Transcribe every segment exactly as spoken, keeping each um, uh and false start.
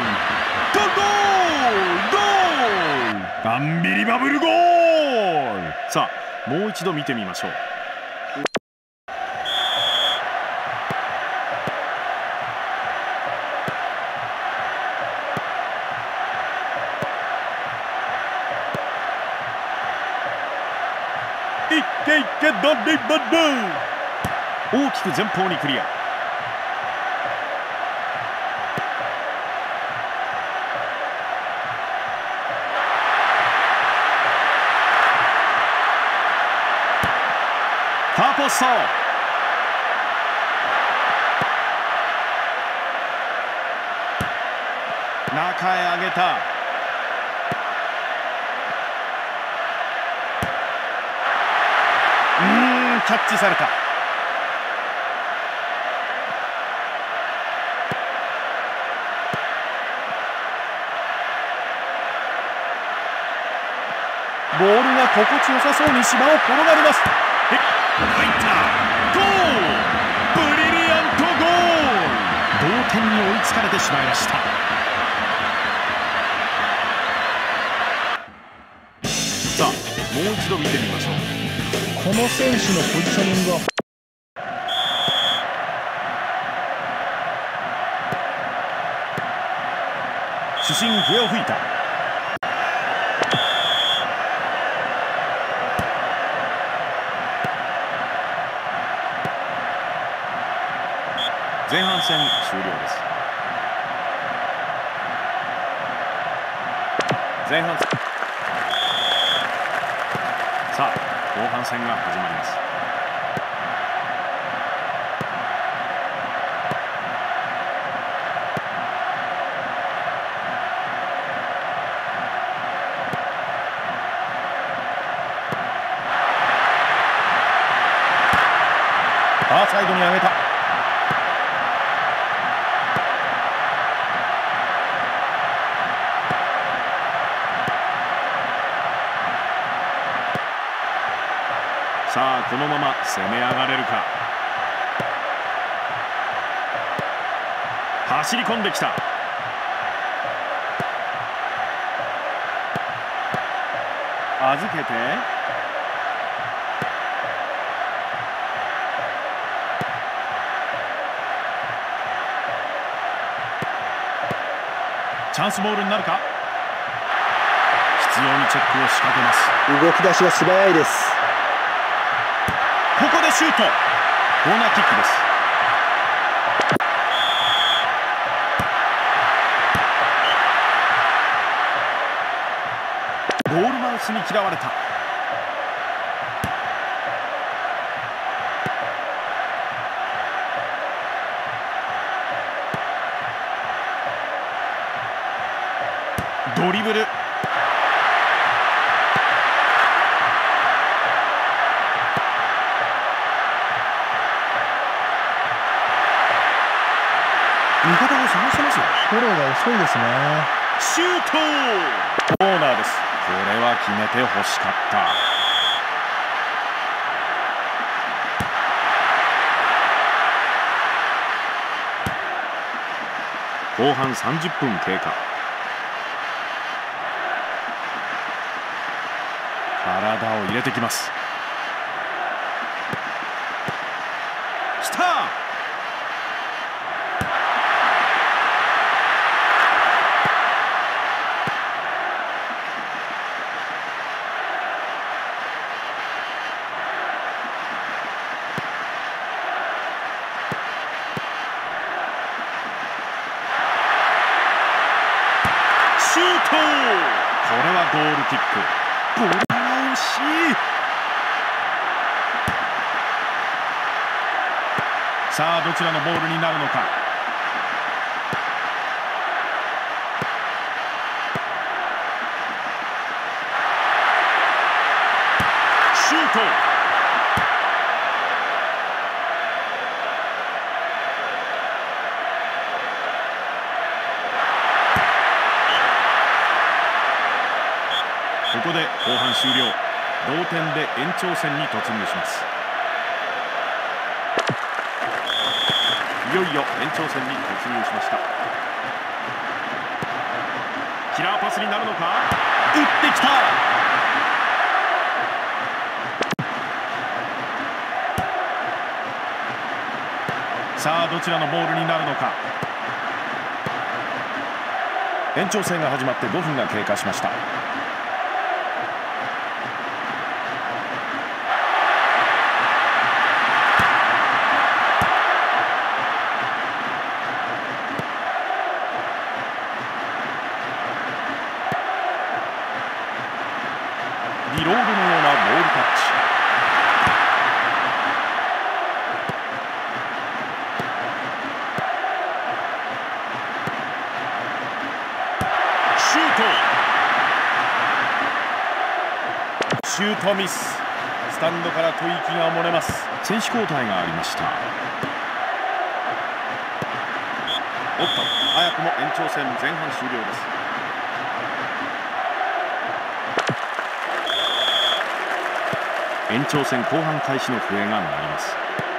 ゴールゴールゴール、アンビリバブルゴール。さあもう一度見てみましょう。いけいけドリブル、大きく前方にクリア。ファーポスト、中へ上げた。うーん、キャッチされた。ボールが心地よさそうに芝を転がります。入ったゴール、ブリリアントゴール。同点に追いつかれてしまいました。さあもう一度見てみましょう。 この選手のポジショニングは主審笛を吹いた。前半戦終了です。前半戦、さあ後半戦が始まります。ファーサイドに上げた。さあこのまま攻め上がれるか。 走り込んできた。預けてチャンスボールになるか。必要にチェックを仕掛けます。 動き出しが素早いです。 ここでシュート。コーナーキックです。ゴールマウスに嫌われた。ドリブル。味方を探してますよ。 フォローが遅いですね。 シュート。コーナーです。これは決めて欲しかった。後半さんじゅっぷん経過。体を入れてきます。きた。シュート。これはゴールキック。これは惜しい。さあどちらのボールになるのか。シュート。ここで後半終了。同点で延長戦に突入します。いよいよ延長戦に突入しました。キラーパスになるのか。打ってきた。さあどちらのボールになるのか。延長戦が始まってごふんが経過しました。リロードのようなボールタッチ。シュート。シュートミス。スタンドから吐息が漏れます。選手交代がありました。おっと、早くも延長戦前半終了です。延長戦後半開始の笛が鳴ります。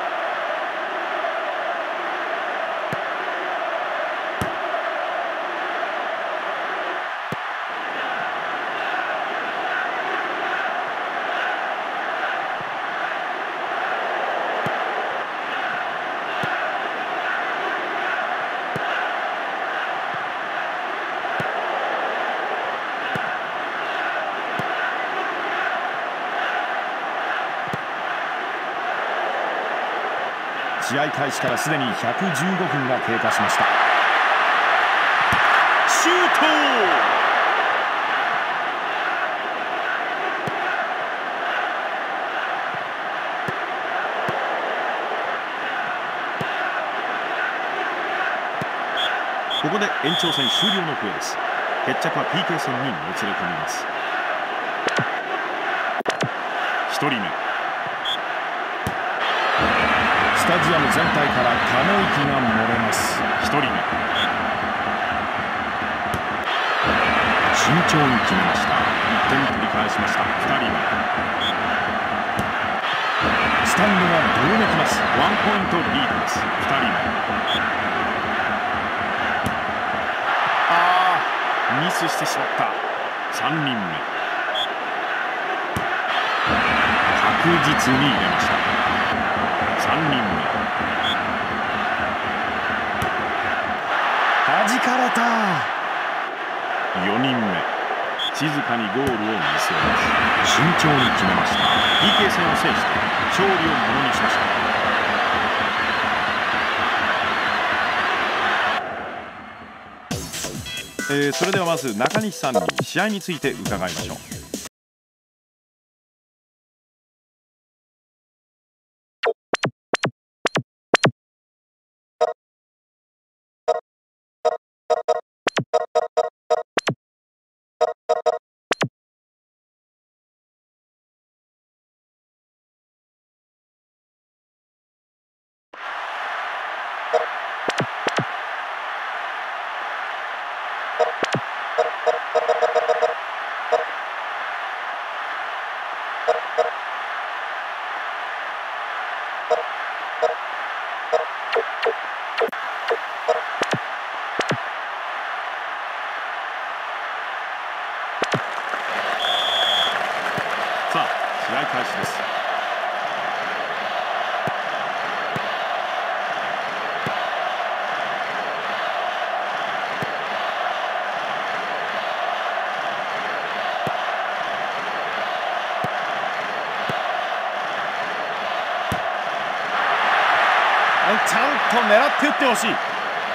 試合開始からすでにひゃくじゅうごふんが経過しました。シュート。ここで延長戦終了の笛です。決着は ピーケー 戦にもつれ込みます。ひとりめ。スタジアム全体からため息が漏れます。ひとりめ。慎重に決めました。いってん取り返しました。ふたりめ。スタンドがどよめきます。ワンポイントリードです。ふたりめ。 スしてしまった。さんにんめ、確実に入れました。さんにんめ、弾かれた。よにんめ、静かにゴールを見据えます。慎重に決めました。 ピーケー 戦を制して勝利をものにしました。えー、それではまず中西さんに試合について伺いましょう。さあ試合開始です。ちゃんと狙って打ってほしい。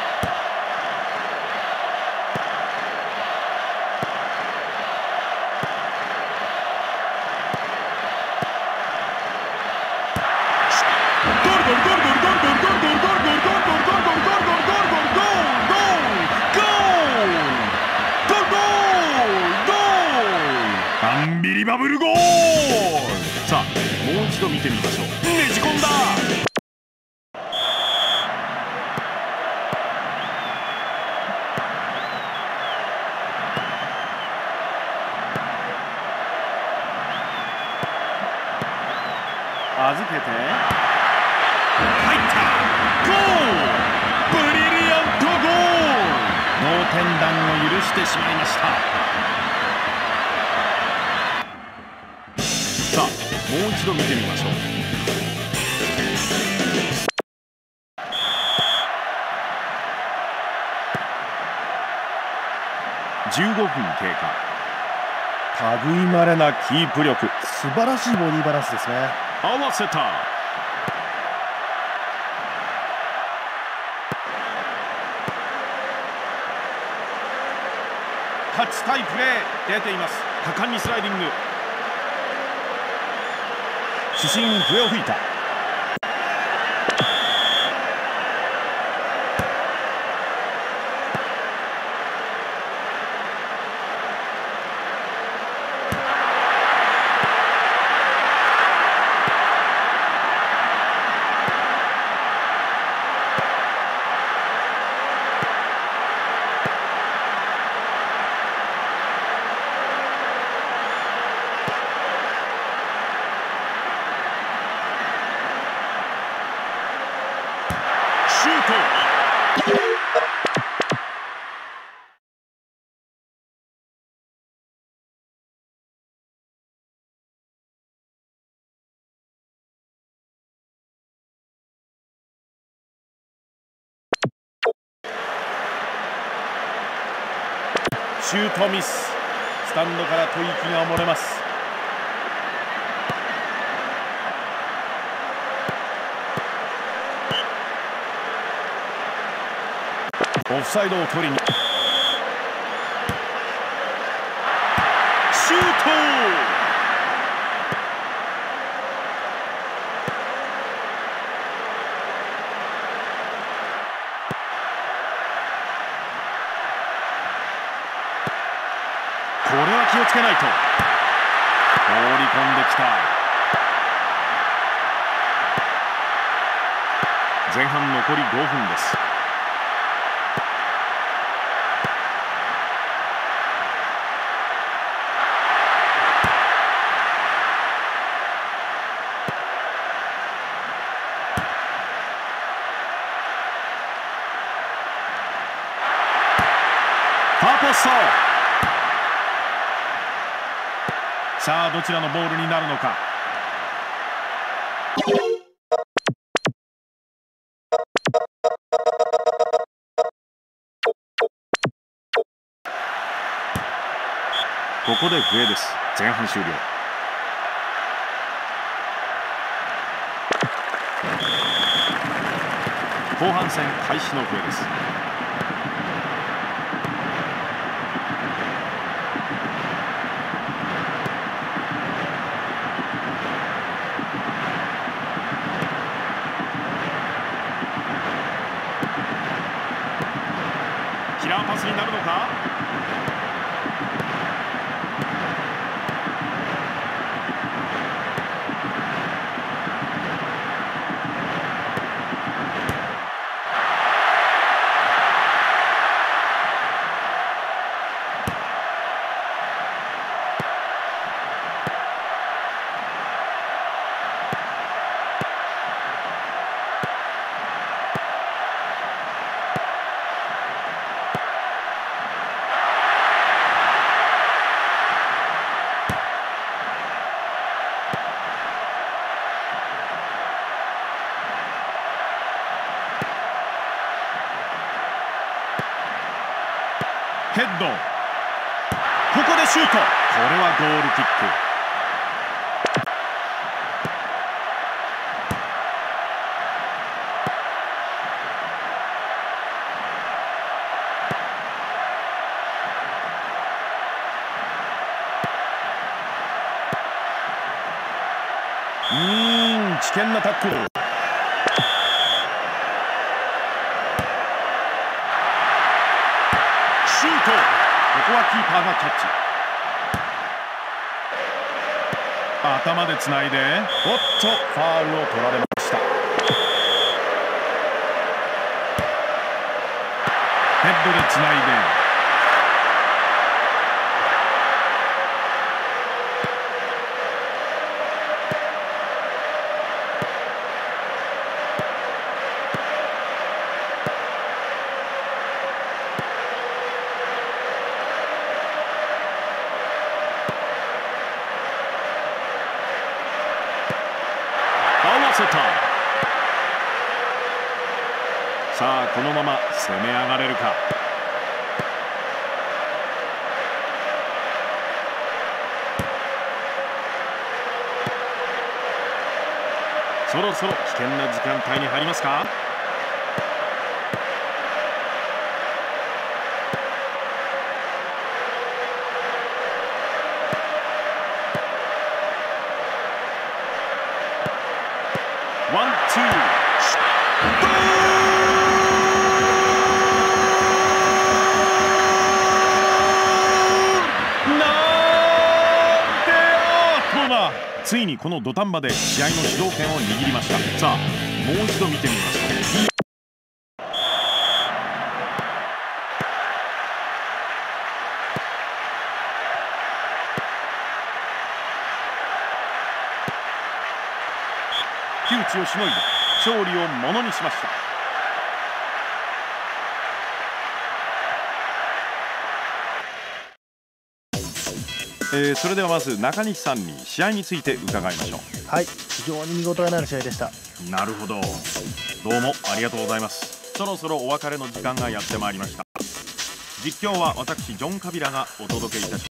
アンビリバブルゴール。さあもう一度見てみましょう。ねじ込んだ。預けて入った。ゴール。ブリリアントゴール。同点弾を許してしまいました。さあもう一度見てみましょう。じゅうごふん経過。類まれなキープ力、 素晴らしいボディバランスですね。 合わせた。勝ちたいプレー出ています。果敢にスライディング。主審笛を吹いた。シュート。シュートミス。スタンドから吐息が漏れます。オフサイドを取りにシュート。これは気をつけないと。放り込んできた。前半残りごふんです。ファーポスト。 さあどちらのボールになるのか。ここで笛です。前半終了。後半戦開始の笛です。キラーパスになるのか。ヘッド、ここでシュート。これはゴールキック。うーん、危険なタックル。シュート。ここはキーパーがキャッチ。頭でつないで、おっとファールを取られました。ヘッドでつないで、合わせた。さあこのまま攻め上がれるか。そろそろ危険な時間帯に入りますか。ワン、ツー、ゴール。なんてアートだ。ついにこの土壇場で試合の主導権を握りました。さあもう一度見てみましょう。窮地をしのいで勝利をものにしました。えー、それではまず中西さんに試合について伺いましょう。 はい、非常に見応えのある試合でした。 なるほど、どうもありがとうございます。そろそろお別れの時間がやってまいりました。実況は私ジョン・カビラがお届けいたします。